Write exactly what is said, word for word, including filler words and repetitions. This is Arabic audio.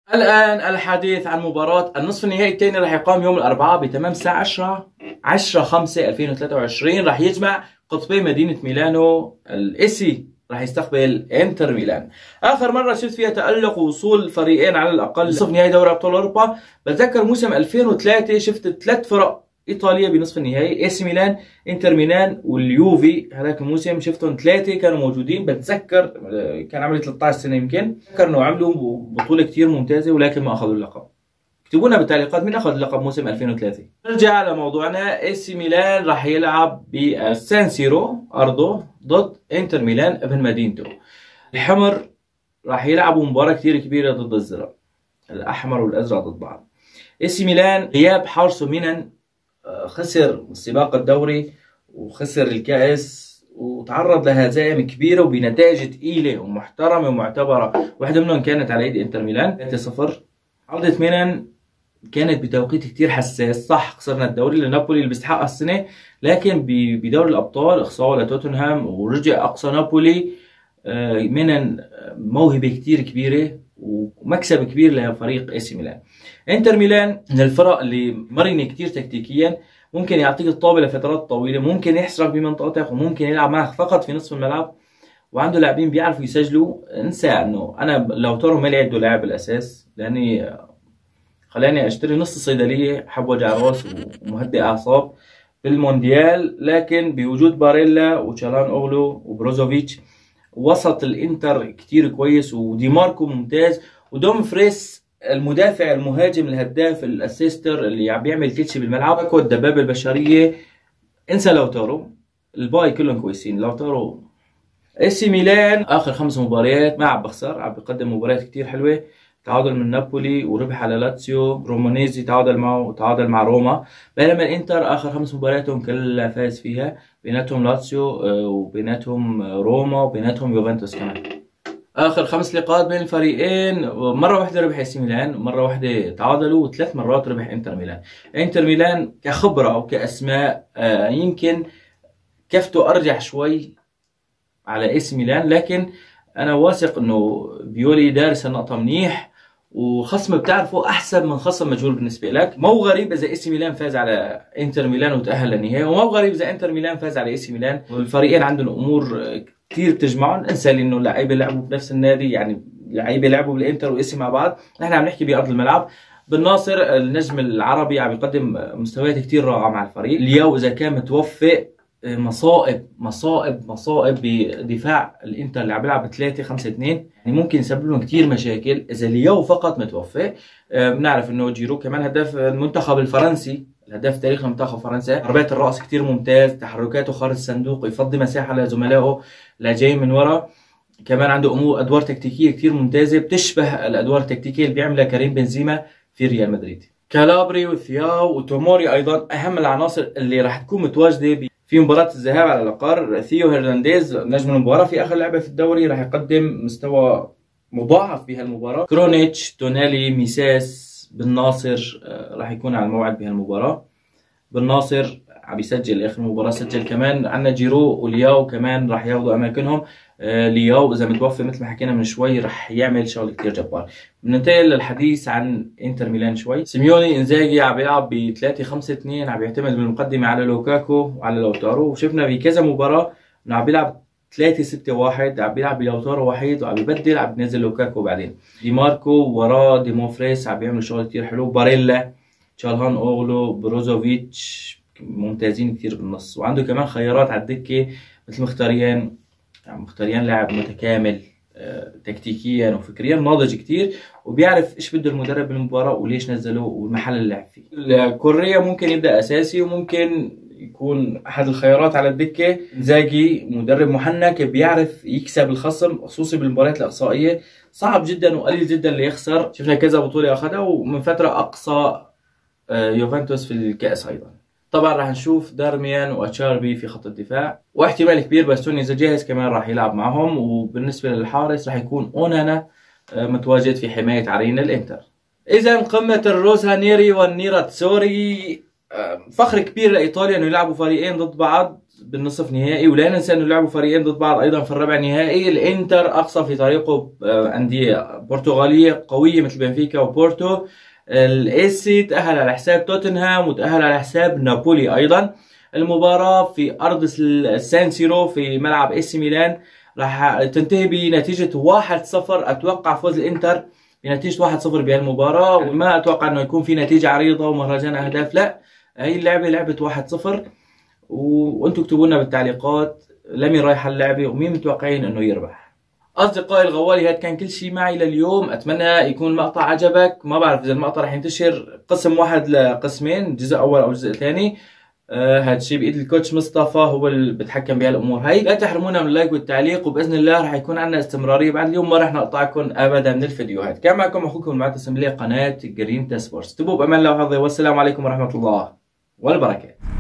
الآن الحديث عن مباراة النصف النهائي الثاني راح يقام يوم الأربعاء بتمام الساعة عشرة عشرة خمسة ألفين وثلاثة وعشرين. راح يجمع قطبي مدينة ميلانو. الإيسي راح يستقبل انتر ميلان. آخر مرة شفت فيها تألق ووصول فريقين على الأقل نصف نهائي دوري أبطال أوروبا بتذكر موسم ألفين وثلاثة شفت ثلاث فرق إيطاليا بنصف النهائي، إي سي ميلان، انتر ميلان، واليوفي. هذاك الموسم شفتهم ثلاثة كانوا موجودين بتذكر كان عمري ثلاثة عشر سنة يمكن. بتذكر انه عملوا بطولة كثير ممتازة ولكن ما اخذوا اللقب. اكتبوا لنا بالتعليقات مين اخذ اللقب موسم ألفين وثلاثة. نرجع لموضوعنا. إي سي ميلان راح يلعب بالسان سيرو ارضه ضد انتر ميلان ابن مدينته. الحمر راح يلعبوا مباراة كثير كبيرة ضد الزرق. الاحمر والازرق ضد بعض. إي سي ميلان غياب حارسه مينان خسر سباق الدوري وخسر الكأس وتعرض لهزائم كبيرة وبنتائج ثقيلة ومحترمة ومعتبرة. واحدة منهم كانت على يد انتر ميلان ثلاثة صفر. عودة ميلان كانت بتوقيت كتير حساس. صح خسرنا الدوري لنابولي اللي بيستحقها السنة، لكن بدوري الأبطال اخسروا لتوتنهام ورجع أقصى نابولي. ميلان موهبة كتير كبيرة ومكسب كبير لفريق إي سي ميلان. انتر ميلان من الفرق اللي مرنه كتير تكتيكيا، ممكن يعطيك الطابه لفترات طويله، ممكن يحصرك بمنطقتك وممكن يلعب معك فقط في نصف الملعب، وعنده لاعبين بيعرفوا يسجلوا. انسى انه انا لو تورو ما عنده لاعب الاساس، لاني خلاني اشتري نص صيدليه حب وجع راس ومهدئ اعصاب بالمونديال، لكن بوجود باريلا وتشالان اوغلو وبروزوفيتش وسط الانتر كتير كويس، ودي ماركو ممتاز، ودوم فريس المدافع المهاجم الهداف الاسيستر اللي عم بيعمل كل شيء بالملعب، الدبابه البشريه. انسى لوتارو، الباقي كلهم كويسين. لوتارو. إي سي ميلان اخر خمس مباريات ما عم بخسر، عم بيقدم مباريات كتير حلوه. تعادل من نابولي وربح على لاتسيو، رومونيزي تعادل معه وتعادل مع روما. بينما الانتر اخر خمس مبارياتهم كلها فاز فيها، بيناتهم لاتسيو وبيناتهم روما وبيناتهم يوفنتوس كمان. اخر خمس لقاءات بين الفريقين مره واحده ربح إي سي ميلان، مره واحده تعادلوا، وثلاث مرات ربح انتر ميلان. انتر ميلان كخبره او كاسماء يمكن كفته ارجح شوي على إي سي ميلان، لكن انا واثق انه بيولي دارس النقطه منيح، وخصم بتعرفه احسن من خصم مجهول بالنسبه لك. مو غريب اذا إي سي ميلان فاز على انتر ميلان وتاهل للنهائي، ومو غريب اذا انتر ميلان فاز على إي سي ميلان. والفريقين عندهم امور كثير بتجمعهم. انسى انه اللعيبه لعبوا بنفس النادي، يعني اللعيبه لعبوا بالانتر واي سي مع بعض. نحن عم نحكي بارض الملعب. بالناصر النجم العربي عم يقدم مستويات كثير رائعه مع الفريق. الياو اذا كان متوفق مصائب مصائب مصائب بدفاع الانتر اللي عم بيلعب ثلاثة خمسة اثنين، يعني ممكن يسبب لهم كثير مشاكل اذا الياو فقط متوفق. بنعرف انه جيرو كمان هداف المنتخب الفرنسي، الهداف تاريخ منتخب فرنسا. ضربات الراس كثير ممتاز، تحركاته خارج الصندوق، يفضي مساحه لزملائه لجاي من ورا. كمان عنده امور ادوار تكتيكيه كثير ممتازه بتشبه الادوار التكتيكيه اللي بيعملها كريم بنزيما في ريال مدريد. كالابري وثياو وتوموري ايضا اهم العناصر اللي راح تكون متواجده في مباراة الذهاب على العقار. ثيو هرنانديز نجم المباراة في اخر لعبة في الدوري راح يقدم مستوى مضاعف بهالمباراة. كرونيتش، تونالي، ميساس، بالناصر راح يكون على الموعد بهالمباراة. بالناصر عم يسجل اخر مباراة سجل. كمان عندنا جيرو ولياو كمان راح ياخذوا اماكنهم. آه لياو اذا متوفى مثل ما حكينا من شوي راح يعمل شغل كثير جبار. بننتقل للحديث عن انتر ميلان شوي. سيميوني انزاجي عم بيلعب ب ثلاثة خمسة اثنين، عم يعتمد بالمقدمة على لوكاكو وعلى لوتارو، وشفنا بكذا مباراة انه عم بيلعب ثلاثة ستة واحد، عم بيلعب بلوتارو وحيد وعم ببدل، عم بينزل لوكاكو بعدين. دي ماركو وراه ديموفريس عم بيعملوا شغل كثير حلو. باريلا، تشالهان اوغلو، بروزوفيتش ممتازين كثير بالنص، وعنده كمان خيارات على الدكه مثل مختاريان. يعني مختاريان لاعب متكامل آه، تكتيكيا وفكريا، ناضج كثير وبيعرف ايش بده المدرب بالمباراه وليش نزله والمحل اللي لعب فيه. كوريا ممكن يبدا اساسي وممكن يكون احد الخيارات على الدكه. انزاجي مدرب محنك بيعرف يكسب الخصم، خصوصي بالمباريات الاقصائيه. صعب جدا وقليل جدا اللي يخسر. شفنا كذا بطوله اخذها، ومن فتره اقصى آه، يوفنتوس في الكاس ايضا. طبعا راح نشوف دارميان واتشاربي في خط الدفاع، واحتمال كبير باستوني اذا جاهز كمان راح يلعب معهم. وبالنسبه للحارس راح يكون اونانا متواجد في حمايه عرين الانتر. اذا قمه الروسانيري والنيراتسوري فخر كبير لايطاليا انه يلعبوا فريقين ضد بعض بالنصف نهائي، ولا ننسى انه لعبوا فريقين ضد بعض ايضا في الربع نهائي. الانتر اقصى في طريقه انديه برتغاليه قويه مثل بنفيكا وبورتو. الايسي تاهل على حساب توتنهام وتاهل على حساب نابولي ايضا. المباراه في ارض السان سيرو في ملعب اي سي ميلان راح تنتهي بنتيجه واحد صفر. اتوقع فوز الانتر بنتيجه واحد صفر بهالمباراه، وما اتوقع انه يكون في نتيجه عريضه ومهرجان اهداف، لا هي اللعبه لعبه واحد صفر. وانتم اكتبوا لنا بالتعليقات لمين رايحه اللعبه ومين متوقعين انه يربح. اصدقائي الغوالي، هذا كان كل شيء معي لليوم. اتمنى يكون المقطع عجبك. ما بعرف اذا المقطع راح ينتشر قسم واحد لقسمين، جزء اول او جزء ثاني. آه هذا الشيء بايد الكوتش مصطفى، هو اللي بتحكم بهالامور هي. لا تحرمونا من اللايك والتعليق، وباذن الله راح يكون عندنا استمراريه بعد اليوم. ما راح نقطعكم ابدا من الفيديوهات. كان معكم اخوكم المعتصم لقناه جرينتا سبورتس. تبوا بامان الله وحظي، والسلام عليكم ورحمه الله والبركات.